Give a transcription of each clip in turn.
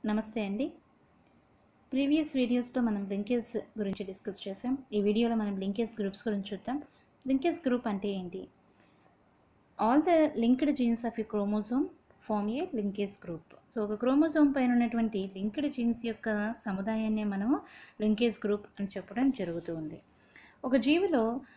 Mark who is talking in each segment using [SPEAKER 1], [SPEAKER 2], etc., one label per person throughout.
[SPEAKER 1] నమస్తే అండి. ప్రీవియస్ వీడియోస్లో మనం లింకేజ్ గురించి డిస్కస్ చేసాం. ఈ వీడియోలో మనం లింకేజ్ గ్రూప్స్ గురించి చూద్దాం. లింకేజ్ గ్రూప్ అంటే ఏంటి? All the linked genes of a chromosome form a linkage group. So ఒక క్రోమోజోమ్ పైన ఉన్నటువంటి లింక్డ్ జీన్స్ యొక్క సముదాయాన్ని మనము లింకేజ్ గ్రూప్ అని చెప్పడం జరుగుతుంది. ఒక జీవిలో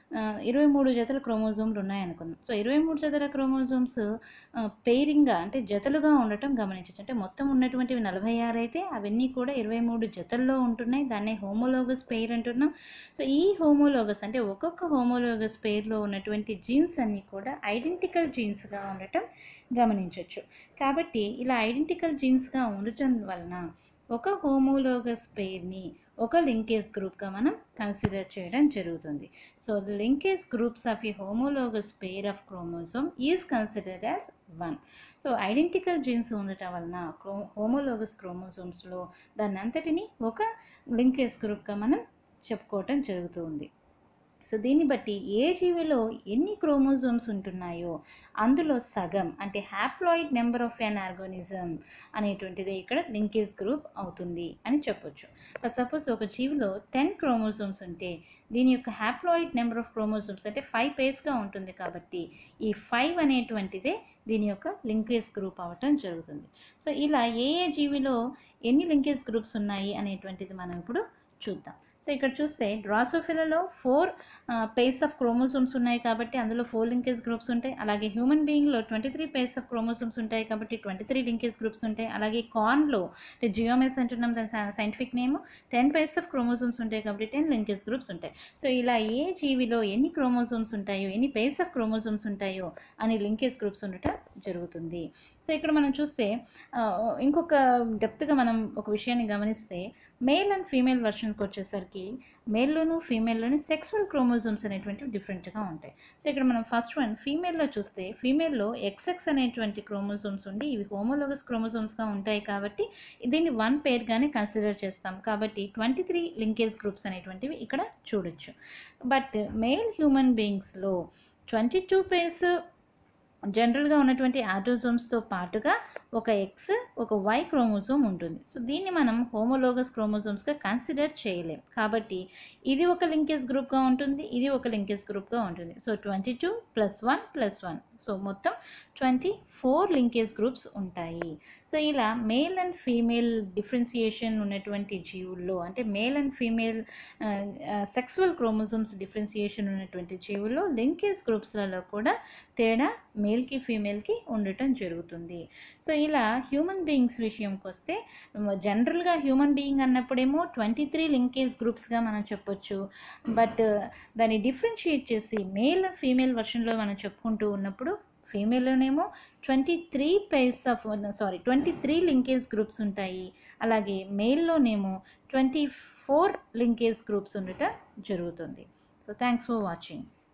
[SPEAKER 1] 23 జతల క్రోమోజోమ్లు ఉన్నాయనుకుందాం. సో 23 జతల క్రోమోజోమ్స్ పెయిరింగ్గా అంటే జతలుగా ఉండటం గమనించవచ్చు. అంటే మొత్తం ఉన్నటువంటివి 46 అయితే అవన్నీ కూడా 23 జతల్లో ఉంటున్నాయి. దాన్నే హోమోలోగస్ పెయిర్ అంటున్నాం. సో ఈ హోమోలోగస్ అంటే ఒక్కొక్క హోమోలోగస్ పెయిర్లో ఉన్నటువంటి జీన్స్ అన్నీ కూడా ఐడెంటికల్ జీన్స్గా ఉండటం గమనించవచ్చు. కాబట్టి ఇలా ఐడెంటికల్ జీన్స్గా ఉండటం వలన ఒక హోమోలోగస్ పెయిర్ని ఒక లింకేజ్ గ్రూప్గా మనం కన్సిడర్ చేయడం జరుగుతుంది. So the linkage groups of a homologous pair of chromosome is considered as 1. So identical genes ఉండటం వలన హోమోలోగస్ క్రోమోజోమ్స్లో దాన్ని అంతటిని ఒక లింకేజ్ గ్రూప్గా మనం చెప్పుకోవటం జరుగుతుంది. సో దీన్ని బట్టి ఏ జీవిలో ఎన్ని క్రోమోజోమ్స్ ఉంటున్నాయో అందులో సగం అంటే haploid number of N organism అనేటువంటిది ఇక్కడ లింకేజ్ గ్రూప్ అవుతుంది అని చెప్పొచ్చు. సపోజ్ ఒక జీవిలో 10 క్రోమోజోమ్స్ ఉంటే దీని యొక్క హ్యాప్లాయిడ్ నెంబర్ ఆఫ్ క్రోమోజోమ్స్ అంటే 5 పేర్స్గా ఉంటుంది. కాబట్టి ఈ 5 అనేటువంటిదే దీని యొక్క లింకేజ్ గ్రూప్ అవ్వటం జరుగుతుంది. సో ఇలా ఏ జీవిలో ఎన్ని లింకేజ్ గ్రూప్స్ ఉన్నాయి అనేటువంటిది మనం ఇప్పుడు చూద్దాం. సో ఇక్కడ చూస్తే డ్రాసోఫిలాలో 4 పేర్స్ ఆఫ్ క్రోమోజోమ్స్ ఉన్నాయి కాబట్టి అందులో 4 లింకేజ్ గ్రూప్స్ ఉంటాయి. అలాగే హ్యూమన్ బీయింగ్లో 23 పేర్స్ ఆఫ్ క్రోమోజోమ్స్ ఉంటాయి కాబట్టి 23 లింకేజ్ గ్రూప్స్ ఉంటాయి. అలాగే కార్న్లో అంటే జియోమెస్ అంటున్నాం దాని scientific name 10 pairs of chromosomes ఉంటాయి కాబట్టి 10 లింకేజ్ గ్రూప్స్ ఉంటాయి. సో ఇలా ఏ జీవిలో ఎన్ని క్రోమోజోమ్స్ ఉంటాయో ఎన్ని పేర్స్ ఆఫ్ క్రోమోజోమ్స్ ఉంటాయో అని లింకేజ్ గ్రూప్స్ ఉండటం జరుగుతుంది. సో ఇక్కడ మనం చూస్తే ఇంకొక డెప్త్గా మనం ఒక విషయాన్ని గమనిస్తే మేల్ అండ్ ఫీమేల్ వర్షన్కి వచ్చేసరికి మేల్లోను ఫీమేల్లోని సెక్సువల్ క్రోమోజోమ్స్ అనేటువంటివి డిఫరెంట్గా ఉంటాయి. సో ఇక్కడ మనం ఫస్ట్ వన్ ఫీమేల్లో చూస్తే ఫీమేల్లో XX అనేటువంటి క్రోమోజోమ్స్ ఉండి ఇవి హోమోలోగస్ క్రోమోజోమ్స్గా ఉంటాయి కాబట్టి దీన్ని 1 పేర్గానే కన్సిడర్ చేస్తాం. కాబట్టి 23 లింకేజ్ గ్రూప్స్ అనేటువంటివి ఇక్కడ చూడొచ్చు. బట్ మేల్ హ్యూమన్ బీయింగ్స్లో 22 పేర్స్ జనరల్గా ఉన్నటువంటి ఆటోజోమ్స్తో పాటుగా ఒక X ఒక Y క్రోమోజోమ్ ఉంటుంది. సో దీన్ని మనం హోమోలోగస్ క్రోమోజోమ్స్గా కన్సిడర్ చేయలేం. కాబట్టి ఇది ఒక లింకేజ్ గ్రూప్గా ఉంటుంది, ఇది ఒక లింకేజ్ గ్రూప్గా ఉంటుంది. సో 22 + 1 + 1 సో మొత్తం 24 లింకేజ్ గ్రూప్స్ ఉంటాయి. సో ఇలా మేల్ అండ్ ఫీమేల్ డిఫరెన్సియేషన్ ఉన్నటువంటి జీవుల్లో అంటే male and female sexual chromosomes differentiation ఉన్నటువంటి జీవుల్లో లింకేజ్ గ్రూప్స్లలో కూడా తేడా మేల్కి ఫీమేల్కి ఉండటం జరుగుతుంది. సో ఇలా హ్యూమన్ బీయింగ్స్ విషయంకి వస్తే జనరల్గా హ్యూమన్ బీయింగ్ అన్నప్పుడేమో 23 లింకేజ్ గ్రూప్స్గా మనం చెప్పొచ్చు. బట్ దాన్ని డిఫరెన్షియేట్ చేసి మేల్ ఫీమేల్ వర్షన్లో మనం చెప్పుకుంటూ ఉన్నప్పుడు ఫీమేల్లోనేమో 23 లింకేజ్ గ్రూప్స్ ఉంటాయి. అలాగే మేల్లోనేమో 24 లింకేజ్ గ్రూప్స్ ఉండటం జరుగుతుంది. So thanks for watching.